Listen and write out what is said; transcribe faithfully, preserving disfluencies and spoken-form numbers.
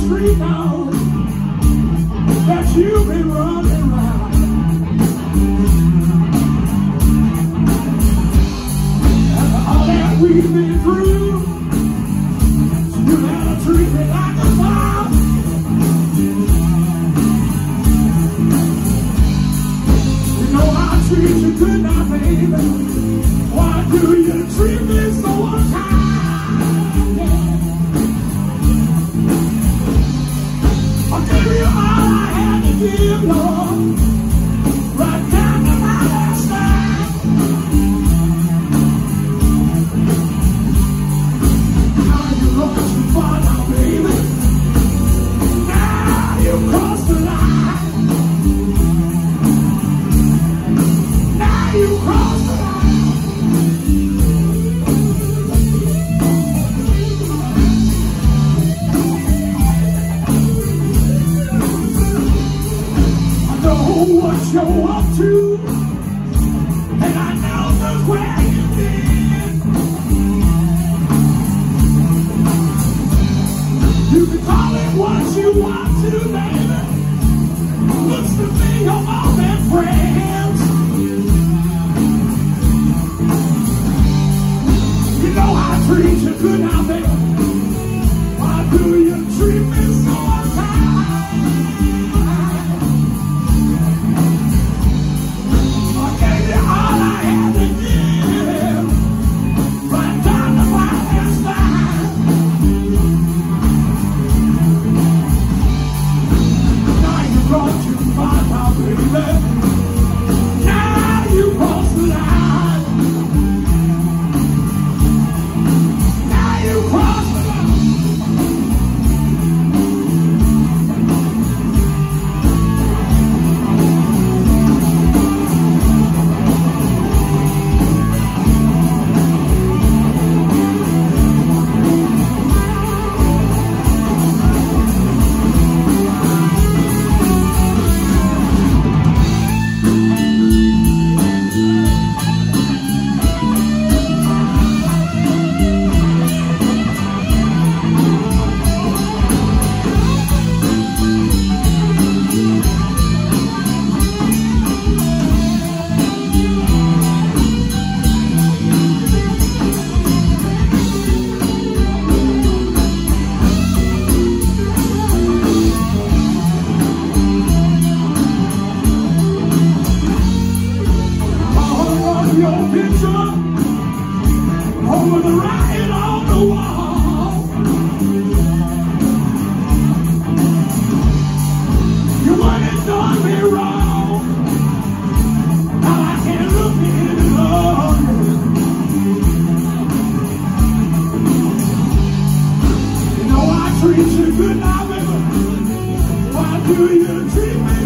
street now that you've been running around. After all that we've been through, you had to treat me like a clown. You know I treat you good now, baby. Why do you treat me so unkind? I gave you all I had to give, Lord, right down to my last dime. Now you lost too far now, baby. Now you crossed the line. Now you crossed the line. What you're up to, and I know just where you've been. You can call it what you want to, baby. Looks to me you're all their friends. You know I treat you good now, baby. Why do you treat me so unkind? Over the writing on the wall, you went and done me wrong. Now I can't look any longer. You know I treat you good now, baby. Why do you treat me